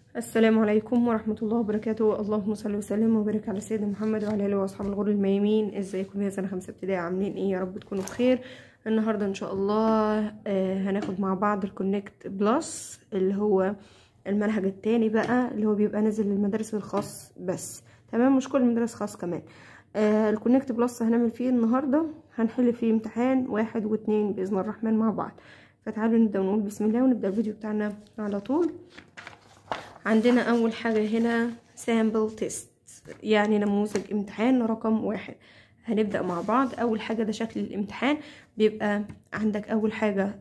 السلام عليكم ورحمة الله وبركاته. اللهم صل وسلم وبارك على سيدنا محمد وعلى اله واصحاب الغر الميامين. ازيكم يا سنة 5 ابتدائي؟ عاملين ايه؟ يا رب تكونوا بخير. النهاردة ان شاء الله هناخد مع بعض الكونكت بلس، اللي هو المنهج التاني بقى، اللي هو بيبقى نازل للمدارس الخاص بس، تمام؟ مش كل المدارس خاص كمان. الكونكت بلس هنعمل فيه النهاردة، هنحل فيه امتحان 1 و2 بإذن الرحمن مع بعض. فتعالوا نبدأ ونقول بسم الله ونبدأ الفيديو بتاعنا على طول. عندنا اول حاجة هنا sample test، يعني نموذج امتحان رقم 1. هنبدأ مع بعض. اول حاجة ده شكل الامتحان، بيبقى عندك اول حاجة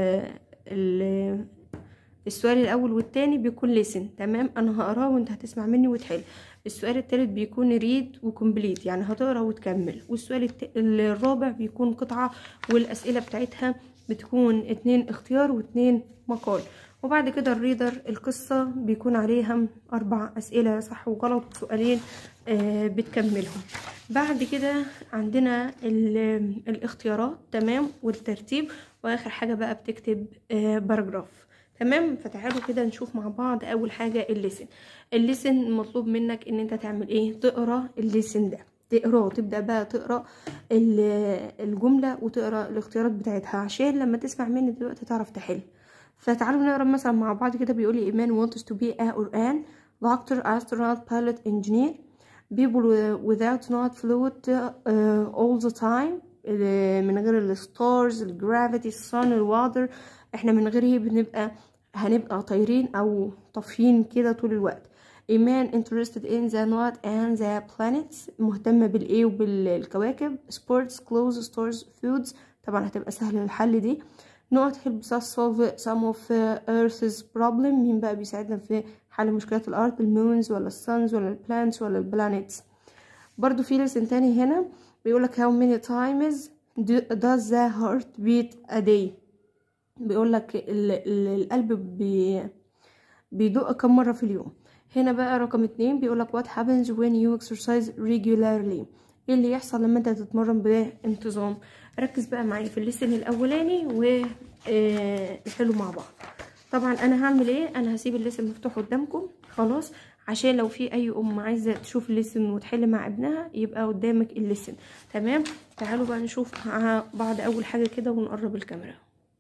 السؤال الاول والتاني بيكون listen، تمام؟ انا هقراه وانت هتسمع مني وتحل. السؤال التالت بيكون read وكمبليت، يعني هتقرا وتكمل. والسؤال الرابع بيكون قطعة، والاسئلة بتاعتها بتكون 2 اختيار و2 مقال. وبعد كده الريدر القصة بيكون عليها 4 أسئلة صح وغلط وسؤالين بتكملهم. بعد كده عندنا الاختيارات، تمام، والترتيب، وآخر حاجة بقى بتكتب باراجراف، تمام؟ فتعالوا كده نشوف مع بعض. أول حاجة الليسن مطلوب منك إن أنت تعمل إيه؟ تقرأ الليسن ده، تقراه، تبدأ بقى تقرأ الجملة وتقرأ الاختيارات بتاعتها، عشان لما تسمع مني دلوقتي تعرف تحل. فتعالوا نقرا مثلا مع بعض كده. بيقول لي إيمان wants to be a or an doctor, astronaut, pilot, engineer. people without not float all the time. من غير الستارز، الجرافيتي، الصن، الواتر. احنا من غيره هنبقى طايرين او طافيين كده طول الوقت. إيمان interested in the not and the planets، مهتمة بالايه وبالكواكب. sports, clothes, stores, foods، طبعا هتبقى سهلة الحل دي. not helps us solve some of Earth's problem، مين بقى بيساعدنا في حل مشكلات الأرض؟ المونز ولا السانز ولا البلانتس ولا البلانيتس. برضو في لسن تاني هنا بيقولك how many times does the heart beat a day. بيقولك القلب بيدق كم مرة في اليوم. هنا بقى رقم 2 بيقولك what happens when you exercise regularly، ايه اللي يحصل لما انت تتمرن بانتظام. ركز بقى معايا في الليسن الاولاني وحلو مع بعض. طبعا انا هعمل ايه؟ انا هسيب الليسن مفتوح قدامكم خلاص، عشان لو في اي عايزه تشوف الليسن وتحل مع ابنها يبقى قدامك الليسن، تمام؟ تعالوا بقى نشوف مع بعض اول حاجه كده ونقرب الكاميرا.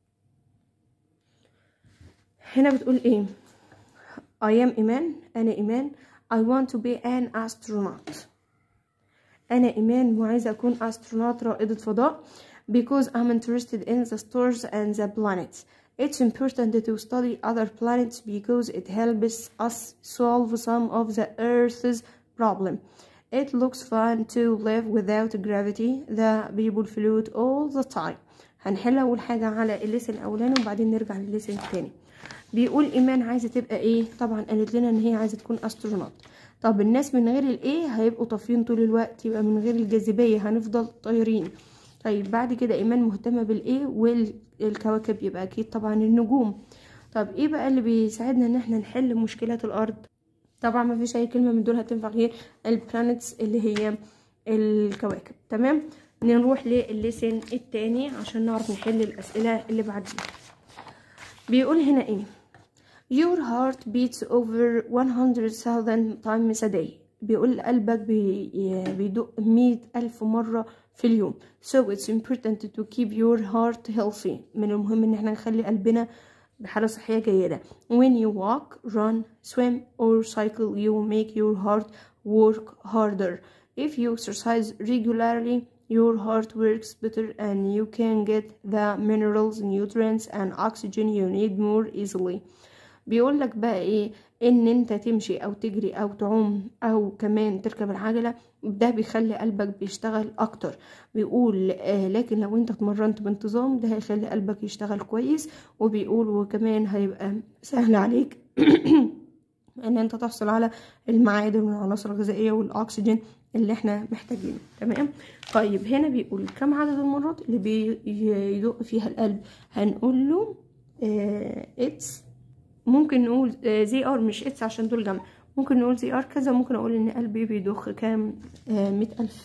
هنا بتقول ايه؟ I am إيمان، أنا إيمان. I want to be an astronaut، أنا إيمان وعايزة أكون أسترونوت، رائدة فضاء. because I'm interested in the stars and the planets. It's important to study other planets because it helps us solve some of the Earth's problem. It looks fun to live without gravity. The people float all the time. هنحل أول حاجة على الليسن الأولاني وبعدين نرجع للليسن التاني. بيقول إيمان عايزة تبقى إيه؟ طبعا قالت لنا إن هي عايزة تكون أسترونوت. طب الناس من غير الايه هيبقوا طافيين طول الوقت، يبقى من غير الجاذبيه هنفضل طايرين. طيب بعد كده ايمان مهتمه بالايه والكواكب، يبقى اكيد طبعا النجوم. طب ايه بقى اللي بيساعدنا ان احنا نحل مشكلات الارض؟ طبعا ما فيش اي كلمه من دول هتنفع غير البلانيتس اللي هي الكواكب، تمام؟ نروح للليسن التاني عشان نعرف نحل الاسئله اللي بعدين. بيقول هنا ايه؟ Your heart beats over 100,000 times a day. بيقول قلبك بيدق 100,000 مرة في اليوم. So it's important to keep your heart healthy. من المهم ان احنا نخلي قلبنا بحالة صحية جيدة. When you walk, run, swim or cycle, you make your heart work harder. If you exercise regularly, your heart works better and you can get the minerals, nutrients and oxygen you need more easily. بيقول لك بقى ايه؟ ان انت تمشي او تجري او تعوم او كمان تركب العجلة، ده بيخلي قلبك بيشتغل اكتر. بيقول لكن لو انت اتمرنت بانتظام ده هيخلي قلبك يشتغل كويس. وبيقول وكمان هيبقى سهل عليك ان انت تحصل على المعادن والعناصر الغذائية والاكسجين اللي احنا محتاجينه، تمام؟ طيب هنا بيقول كم عدد المرات اللي بيدق فيها القلب؟ هنقول له اتس، ممكن نقول زي ار مش اتس عشان دول جمع، ممكن نقول زي ار كذا. ممكن اقول ان قلبي بيضخ كام؟ 100,000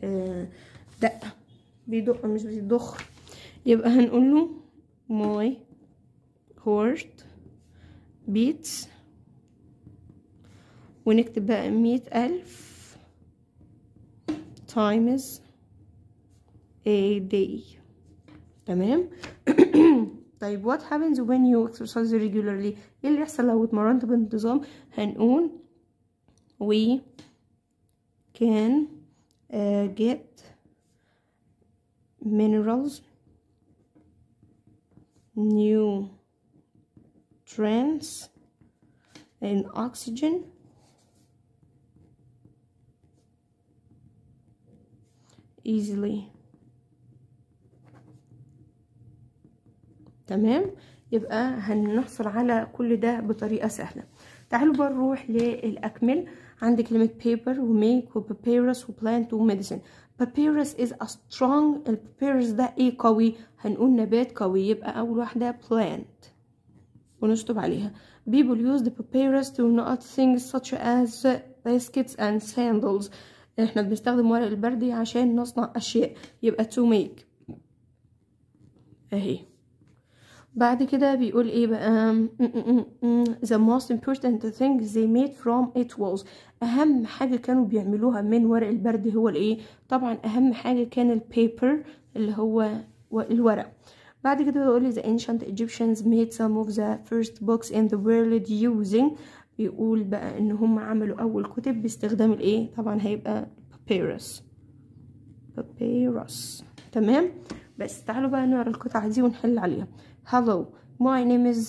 دقة. بيدق مش بيضخ. يبقى هنقول له my heart beats ونكتب بقى 100,000 times a day. تمام. طيب what happens when you exercise regularly؟ ايه اللي يحصل لو اتمرنت بانتظام؟ هنقول we can get minerals, nutrients and oxygen easily. تمام. يبقى هنحصل على كل ده بطريقة سهلة. تعالوا بقى نروح للأكمل. عندي كلمة paper وميك وبابيروس وبلانت وميديسن. papyrus is a strong. البابيروس ده ايه؟ قوي. هنقول نبات قوي، يبقى أول واحدة plant ونشطب عليها. people use the papyrus to knot things such as baskets and sandals. احنا بنستخدم ورق البردي عشان نصنع أشياء، يبقى to make اهي. بعد كده بيقول ايه بقى؟ the most important thing they made from it was. اهم حاجة كانوا بيعملوها من ورق البرد هو الايه؟ طبعا اهم حاجة كان البيبر اللي هو الورق. بعد كده بيقول لي the ancient Egyptians made some of the first books in the world using. بيقول بقى ان هم عملوا اول كتب باستخدام الايه؟ طبعا هيبقى papyrus. تمام. بس تعالوا بقى نقرا القطعة دي ونحل عليها. Hello, my name is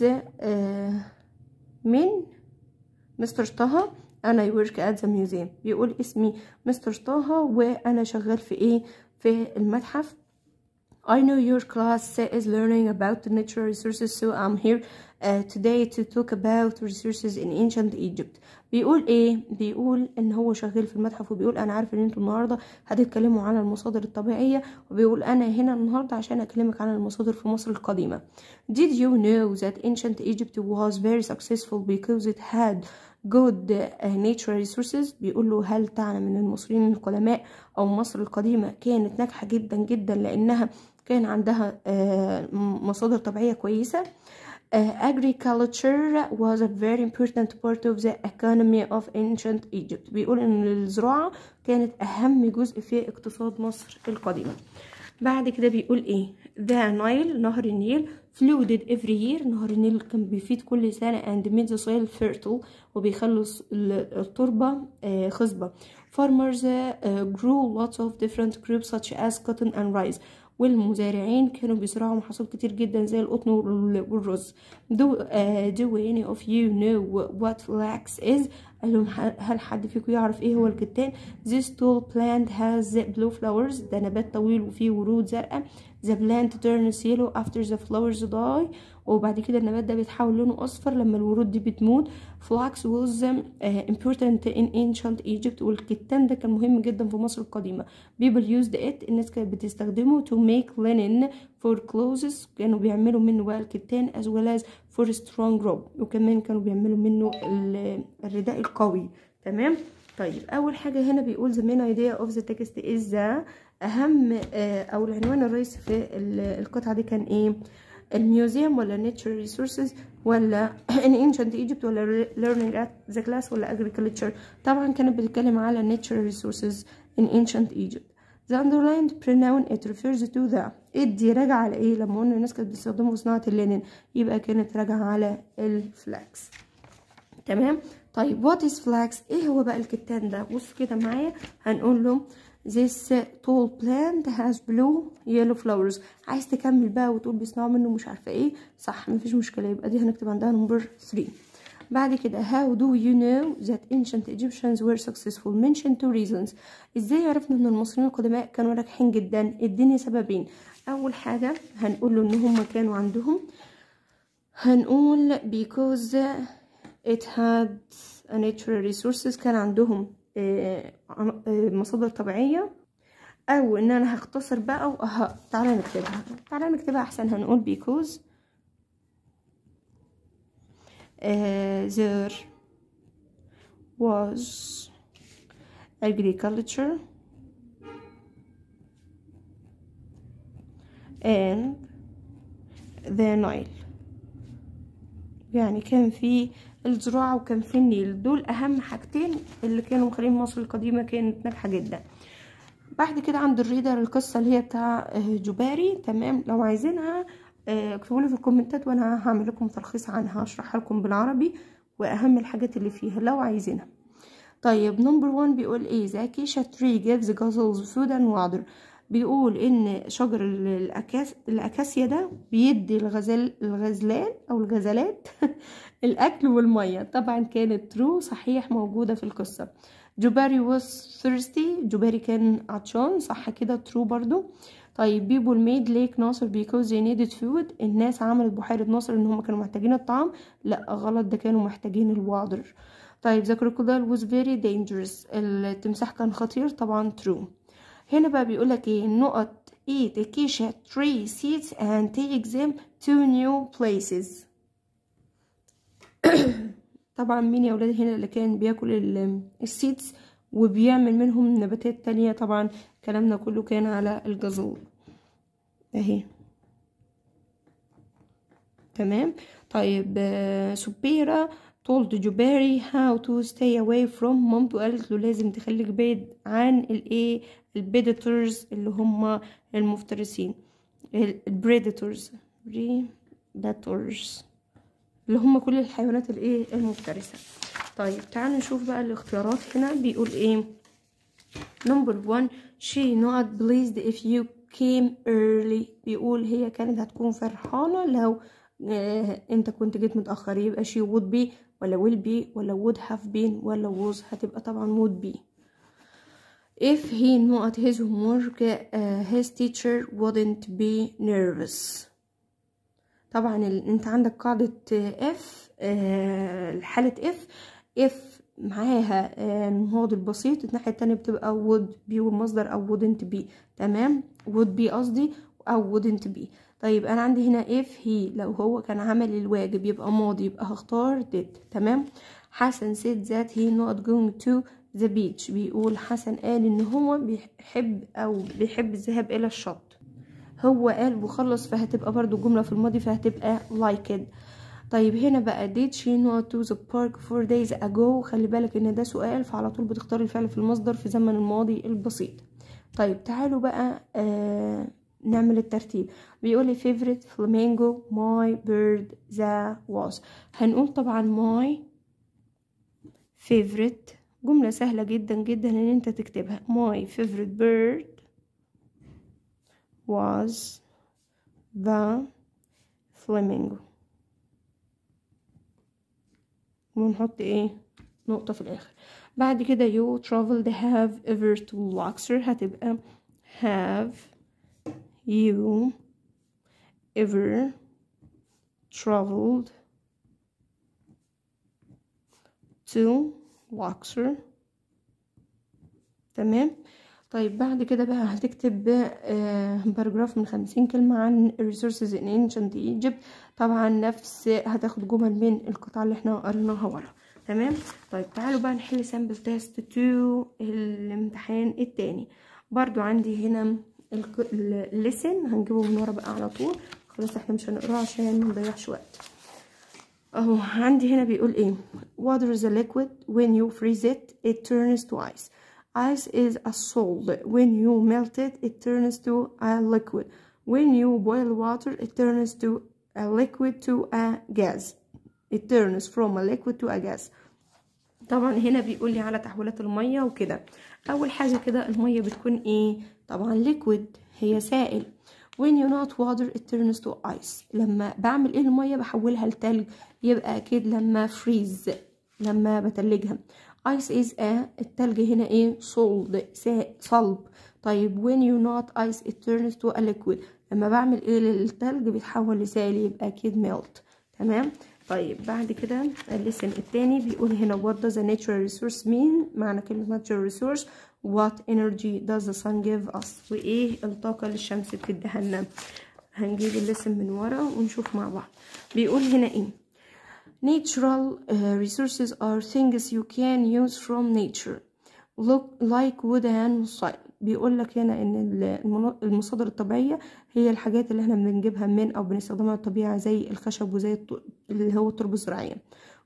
من مستر طه and I work at the museum. بيقول اسمي مستر طه وانا شغال في ايه؟ في المتحف. I know your class is learning about the natural resources, so I'm here today to talk about resources in ancient Egypt. بيقول ايه؟ بيقول ان هو شغال في المتحف، وبيقول انا عارف ان انتوا النهارده هتتكلموا عن المصادر الطبيعيه، وبيقول انا هنا النهارده عشان اكلمك عن المصادر في مصر القديمه. Did you know that ancient Egypt was very successful because it had good natural resources؟ بيقول له هل تعلم ان المصريين القدماء او مصر القديمه كانت ناجحه جدا جدا لانها كان عندها مصادر طبيعيه كويسه. Agriculture was a very important part of the economy of ancient Egypt. بيقول ان الزراعة كانت اهم جزء في اقتصاد مصر القديمة. بعد كده بيقول ايه؟ the Nile نهر النيل flooded every year. نهر النيل كان بيفيض كل سنة and made the soil fertile وبيخلوا التربة خصبة. farmers grew lots of different crops such as cotton and rice. والمزارعين كانوا بيزرعوا محاصيل كتير جدا زي القطن والرز. do any of you know what flax is؟ قال لهم هل حد فيكم يعرف ايه هو الكتان؟ this tall plant has blue flowers. ده نبات طويل وفيه ورود زرقاء. the plant turns yellow after the flowers die. وبعد كده النبات ده بيتحول لونه اصفر لما الورود دي بتموت. flax was important in ancient Egypt. والكتان ده كان مهم جدا في مصر القديمة. people used it. الناس كانت بتستخدمه to make linen for clothes. كانوا بيعملوا منه بقى الكتان as well as for strong rope. وكمان كانوا بيعملوا منه الرداء القوي. تمام. طيب اول حاجة هنا بيقول the main idea of the text is the اهم او العنوان الرئيسي في القطعة دي كان ايه؟ الميوزيوم ولا natural resources ولا in ancient Egypt ولا learning at the class ولا agriculture؟ طبعا كانت بتتكلم على natural resources in ancient Egypt. the underlined pronoun it refers to the. دي راجعة على ايه؟ لما قلنا الناس كانت بتستخدمه في صناعة اللينين يبقى كانت راجعة على الفلاكس. تمام. طيب what is flax؟ ايه هو بقى الكتان ده؟ بص كده معايا هنقول له this tall plant has blue yellow flowers. عايز تكمل بقى وتقول بيصنعوا منه مش عارفه ايه، صح مفيش مشكله، يبقى دي هنكتب عندها نمبر 3. بعد كده how do you know that ancient Egyptians were successful؟ mention 2 reasons. ازاي عرفنا ان المصريين القدماء كانوا ناجحين جدا؟ اديني سببين. اول حاجه هنقول له ان هم كانوا عندهم، هنقول because it had natural resources. كان عندهم مصادر طبيعية. او ان انا هختصر بقى تعالى نكتبها احسن. هنقول because there was agriculture and the Nile. يعني كان في الزراعة وكان في النيل. دول اهم حاجتين اللي كانوا مخلين مصر القديمة كانت ناجحة جدا. بعد كده عند الريدر القصة اللي هي بتاع جباري. تمام، لو عايزينها اكتبوا لي في الكومنتات وانا هعمل لكم تلخيص عنها، هشرحها لكم بالعربي واهم الحاجات اللي فيها لو عايزينها. طيب نمبر 1 بيقول ايه؟ the acacia tree gives gazelles food and water. بيقول ان شجر الاكاسيا ده بيدي الغزلان او الغزلات الاكل والميه. طبعا كانت ترو، صحيح، موجوده في القصه. جباري was thirsty، جباري كان عطشان، صح كده، ترو برضو. طيب people made lake ناصر because they needed food. الناس عملت بحيرة ناصر ان هم كانوا محتاجين الطعام. لا غلط، ده كانوا محتاجين الوادر. طيب the crocodile was very dangerous، التمساح كان خطير، طبعا true. هنا بقى بيقولك ايه؟ نقط eat acacia tree seeds and take them to new places. طبعا مين يا ولاد هنا اللي كان بياكل السيدز وبيعمل منهم نباتات تانية؟ طبعا كلامنا كله كان على الجزور اهي. تمام. طيب سبيرة told جباري how to stay away from. مامته قالت له لازم تخليك بعيد عن الايه؟ البيدتورز اللي هم المفترسين، البريدتورز، اللي هم كل الحيوانات الايه؟ المفترسة. طيب تعالوا نشوف بقى الاختيارات. هنا بيقول ايه؟ نمبر 1 she not pleased if you came early. بيقول هي كانت هتكون فرحانة لو انت كنت جيت متأخر. يبقى she would be ولا will be ولا would have been ولا was؟ هتبقى طبعا would be. if he not his homework his teacher wouldn't be nervous. طبعا انت عندك قاعدة if، حالة if معاها الماضي البسيط، الناحية التانية بتبقى would be والمصدر او wouldn't be. تمام، would be قصدي او wouldn't be. طيب انا عندي هنا if he، لو هو كان عمل الواجب يبقى ماضي، يبقى هختار did. تمام. حسن said that he not going to the beach. بيقول حسن قال ان هو بيحب الذهاب الى الشط. هو قال وخلص، فهتبقى برضو جملة في الماضي، فهتبقى like it. طيب هنا بقى did she not to the park 4 days ago. خلي بالك ان ده سؤال، فعلى طول بتختار الفعل في المصدر في زمن الماضي البسيط. طيب تعالوا بقى نعمل الترتيب. بيقولي favorite flamingo my bird the was. هنقول طبعا my favorite، جملة سهلة جدا جدا ان انت تكتبها. my favorite bird was the flamingo، ونحط ايه؟ نقطة في الاخر. بعد كده you traveled have ever to Luxor. هتبقى have you ever traveled to Luxor. تمام. طيب بعد كده بقى هتكتب باراجراف من 50 كلمة عن resources in ancient Egypt. طبعا نفس هتاخد جمل من القطعة اللي احنا قريناها ورا. تمام. طيب تعالوا بقى نحل سامبل تيست 2 الامتحان التاني. برضو عندي هنا الليسن هنجيبه من ورا بقى على طول، خلاص احنا مش هنقراه عشان منضيعش وقت. اهو عندي هنا بيقول ايه؟ water is a liquid when you freeze it turns to ice. Ice is a solid. When you melt it, it turns to a liquid. When you boil water, it turns to a liquid to a gas. It turns from a liquid to a gas. طبعا هنا بيقول لي على تحويلات المية وكده. أول حاجة كده المية بتكون ايه؟ طبعا liquid، هي سائل. When you not water, it turns to ice. لما بعمل ايه المية؟ بحولها لتلج. يبقى أكيد لما freeze، لما بتلجها. ice is a، التلج هنا ايه؟ صلب. طيب when you not ice it turns to a liquid. لما بعمل ايه للتلج بيتحول لسائل، يبقى اكيد melt. تمام. طيب بعد كده الليسن التاني بيقول هنا what does a natural resource mean. معنى كلمة natural resource what energy does the sun give us. وايه الطاقة اللي الشمس بتديها لنا. هنجيب الليسن من ورا ونشوف مع بعض. بيقول هنا ايه؟ natural resources are things you can use from nature look like wood and soil. بيقول لك هنا ان المصادر الطبيعيه هي الحاجات اللي احنا بنجيبها من او بنستخدمها الطبيعه، زي الخشب وزي اللي هو التربه الزراعيه.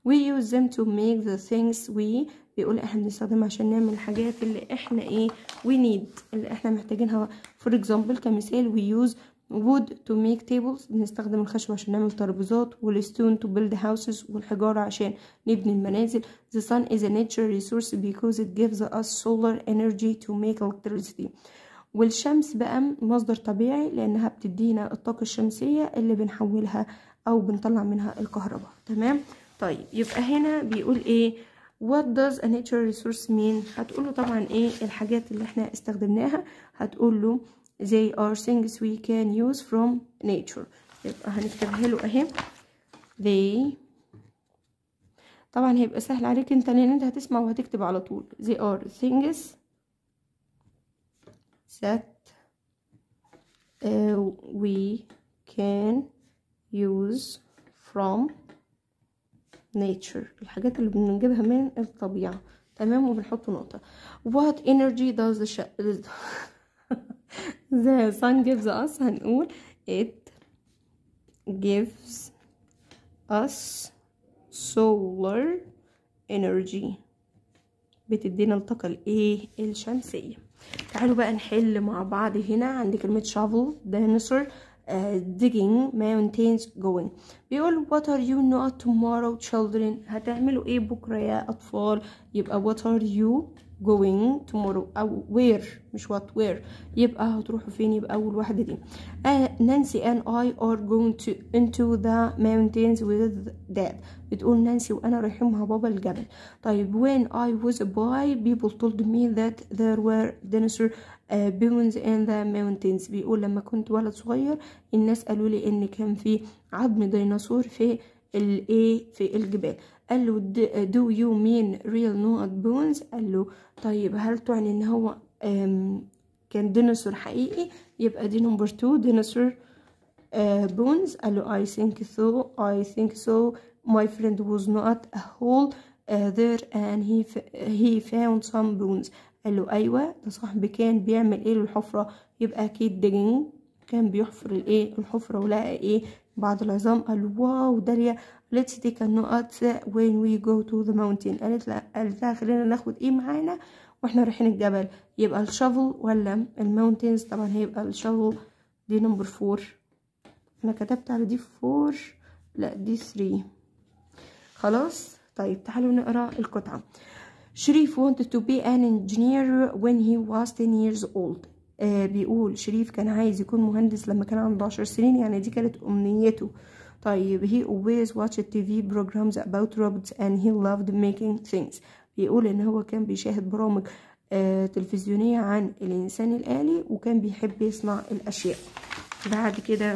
we use them to make the things we بيقول احنا بنستخدمها عشان نعمل الحاجات اللي احنا ايه we need اللي احنا محتاجينها. for example كمثال we use wood to make tables بنستخدم الخشب عشان نعمل ترابيزات والstone to build houses والحجارة عشان نبني المنازل. the sun is a natural resource because it gives us solar energy to make electricity. والشمس بقى مصدر طبيعي لانها بتدينا الطاقة الشمسية اللي بنحولها او بنطلع منها الكهرباء. تمام. طيب يبقى هنا بيقول ايه what does a natural resource mean؟ هتقوله طبعا ايه الحاجات اللي احنا استخدمناها. هتقوله they are things we can use from nature. يبقى هنكتبها له اهي they. طبعا هيبقى سهل عليك انت لان انت هتسمع وهتكتب على طول. they are things that we can use from nature. الحاجات اللي بنجيبها من الطبيعة. تمام. وبنحط نقطة. what energy does the sun gives us؟ هنقول it gives us solar energy بتدينا الطاقة الايه الشمسية. تعالوا بقى نحل مع بعض. هنا عندي كلمة shovel dinosaur digging mountains going. بيقول what are you not tomorrow children؟ هتعملوا ايه بكرة يا أطفال؟ يبقى what are you going tomorrow أو where مش what where. يبقى هتروحوا فين؟ يبقى أول واحدة دي. Nancy and I are going into the mountains with dad. بتقول نانسي وأنا رايحين مع بابا الجبل. طيب when I was a boy people told me that there were dinosaur bones in the mountains. بيقول لما كنت ولد صغير الناس قالوا لي ان كان في عظم ديناصور في الايه في الجبال. قال له do you mean real not bones؟ قال له طيب هل تعني ان هو كان ديناصور حقيقي؟ يبقى دي نمبر 2 ديناصور bones. قال له I think so my friend was not a hole there and he found some bones. قال له ايوه ده صاحبي كان بيعمل ايه للحفرة؟ يبقى اكيد digging كان بيحفر الايه الحفرة ولقى ايه بعض العظام. قال له واو داليا let's take a note when we go to the mountain. قالت لها خلينا ناخد ايه معانا واحنا رايحين الجبل. يبقى الشافل ولا الماونتينز؟ طبعا هيبقى الشافل. دي نمبر 4. انا كتبت على دي 4 لا دي 3 خلاص. طيب تعالوا نقرا القطعة. شريف wanted to be an engineer when he was 10 years old. بيقول شريف كان عايز يكون مهندس لما كان عنده 10 سنين يعني دي كانت أمنيته. طيب he always watched TV programs about robots and he loved making things. بيقول ان هو كان بيشاهد برامج تلفزيونية عن الإنسان الآلي وكان بيحب يصنع الأشياء. بعد كده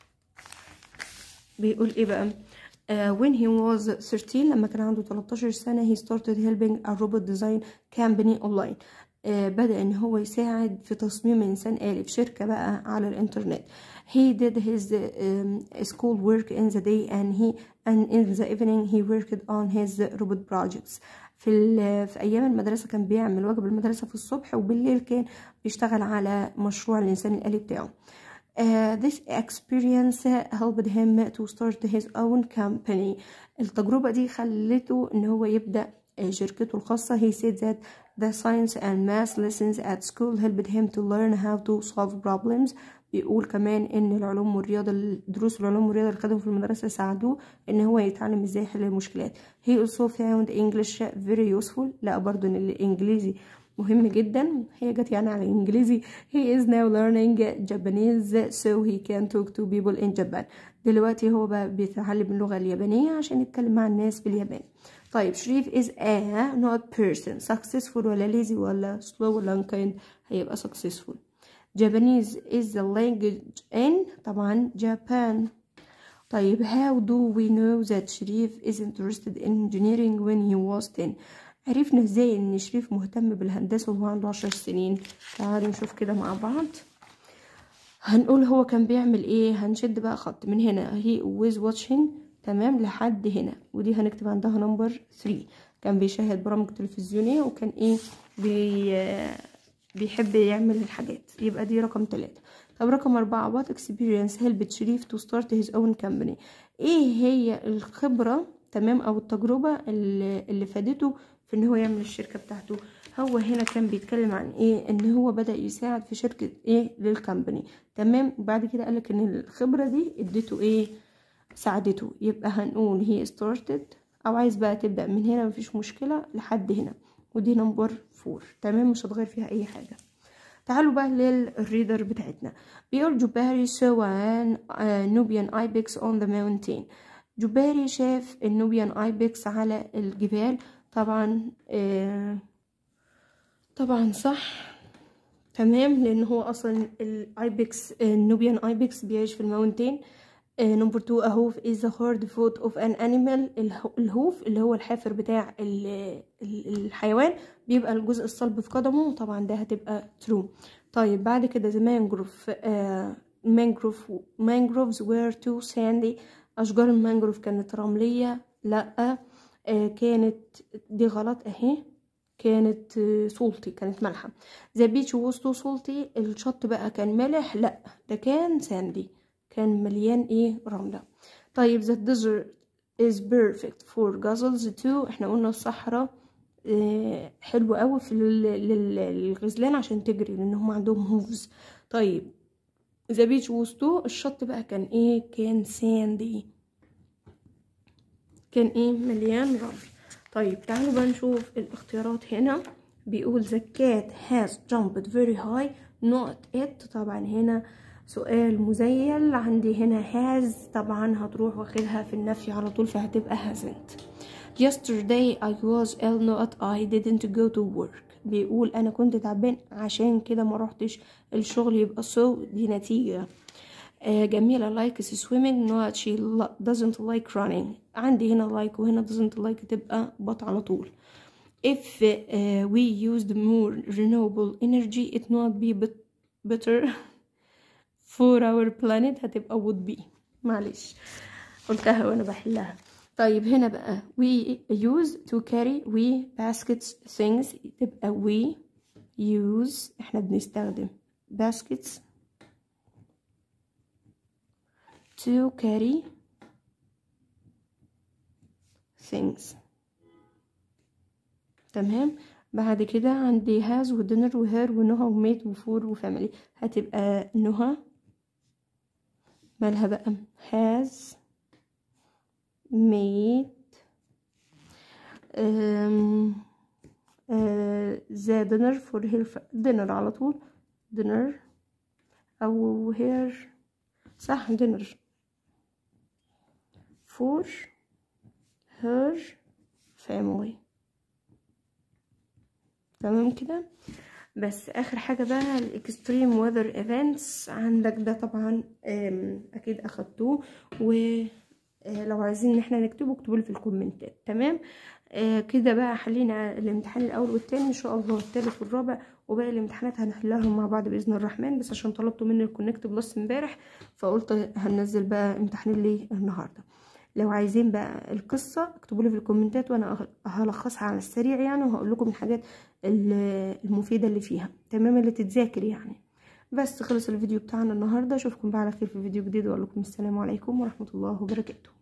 بيقول ايه بقى when he was 13 لما كان عنده 13 سنة he started helping a robot design company online. بدأ ان هو يساعد في تصميم انسان آلي في شركة بقى على الانترنت. he did his school work in the day and in the evening he worked on his robot projects. في ايام المدرسة كان بيعمل واجب المدرسة في الصبح وبالليل كان بيشتغل على مشروع الانسان الآلي بتاعه. This experience helped him to start his own company. التجربة دي خلته ان هو يبدأ شركته الخاصة. he said that the science and math lessons at school helped him to learn how to solve problems. بيقول كمان ان العلوم والرياضة دروس العلوم والرياضة اللي خدهم في المدرسة ساعدوه ان هو يتعلم ازاي يحل المشكلات. he also found English very useful. لا برضو ان الانجليزي مهم جدا. هي جت يعني على الانجليزي. he is now learning Japanese so he can talk to people in Japan. دلوقتي هو بقى بيتعلم اللغة اليابانية عشان يتكلم مع الناس باليابان. طيب شريف is a not person successful ولا lazy ولا slow ولا unkind؟ هيبقى successful. Japanese is the language in طبعا Japan. طيب how do we know that شريف is interested in engineering when he was 10؟ عرفنا ازاي ان شريف مهتم بالهندسة وهو عنده 10 سنين؟ تعالوا نشوف كده مع بعض. هنقول هو كان بيعمل ايه. هنشد بقى خط من هنا he was watching تمام لحد هنا ودي هنكتب عندها نمبر 3. كان بيشاهد برامج تلفزيونية وكان ايه بيحب يعمل الحاجات. يبقى دي رقم 3. طب رقم 4 what experience helped شريف to start his own company؟ ايه هي الخبرة تمام، او التجربة اللي فادته في ان هو يعمل الشركة بتاعته. هو هنا كان بيتكلم عن ايه؟ ان هو بدأ يساعد في شركة ايه للكمباني، تمام. وبعد كده قالك ان الخبرة دي اديته ايه؟ ساعدته. يبقى هنقول he started، او عايز بقى تبدأ من هنا مفيش مشكلة لحد هنا، ودي نمبر 4 تمام، مش هتغير فيها اي حاجة. تعالوا بقى للريدر بتاعتنا. بيقول جباري saw an Nubian ibex on the mountain. جباري شاف النوبيان ايبكس على الجبال. طبعا طبعا صح، تمام، لان هو اصلا الايبكس النوبيان ايبكس بيعيش في الماونتين. نمبر 2 a hoof is the hard foot of an animal. الهوف اللي هو الحافر بتاع الحيوان بيبقى الجزء الصلب في قدمه، طبعا ده هتبقى true. طيب بعد كده the mangroves were too sandy. اشجار المانجروف كانت رملية، لا كانت دي غلط اهي، كانت سولتي، كانت مالحة. the beach was too salty. الشط بقى كان مالح، لا ده كان ساندي، كان مليان ايه؟ رملة. طيب the desert is perfect for gazelles too. احنا قلنا الصحراء حلوة قوي في للغزلان عشان تجري، لان هم عندهم هوفز. طيب the beach was too، الشط بقى كان ايه؟ كان ساندي، كان ايه؟ مليان رمل. طيب تعالوا بقى نشوف الاختيارات. هنا بيقول the cat has jumped very high not it. طبعا هنا سؤال مزيل، عندي هنا has طبعا هتروح واخدها في النفي على طول، فهتبقى hasn't. yesterday I was ill not I didn't go to work. بيقول انا كنت تعبان عشان كده ما روحتش الشغل، يبقى so دي نتيجة. جميلة likes swimming not she doesn't like running. عندي هنا like وهنا doesn't like تبقى but على طول. if we used more renewable energy it not be better for our planet. هتبقى would be، معلش قلتها وانا بحلها. طيب هنا بقى we use to carry we baskets things، تبقى we use احنا بنستخدم baskets to carry things، تمام. بعد كده عندي has ودينر وهير ونهى وميت وفور وفاميلي. هتبقى نهى مالها بقى؟ has made the dinner for her dinner على طول dinner، او her صح dinner for her family، تمام كده. بس اخر حاجة بقى الاكستريم ويذر ايفنتس، عندك ده طبعا اكيد اخدتوه، ولو عايزين ان احنا نكتبه اكتبوا لي في الكومنتات، تمام. كده بقى حلينا الامتحان الاول والتاني ان شاء الله، التالت والرابع، وباقي الامتحانات هنحلها مع بعض باذن الرحمن. بس عشان طلبتوا مني الكونكت بلس امبارح فقلت هننزل بقى امتحان ليه النهارده. لو عايزين بقى القصه اكتبوا لي في الكومنتات وانا هلخصها على السريع يعني، وهقول لكم الحاجات المفيده اللي فيها، تمام، اللي تتذاكر يعني. بس خلص الفيديو بتاعنا النهارده، اشوفكم بقى على خير في فيديو جديد، واقول لكم السلام عليكم ورحمه الله وبركاته.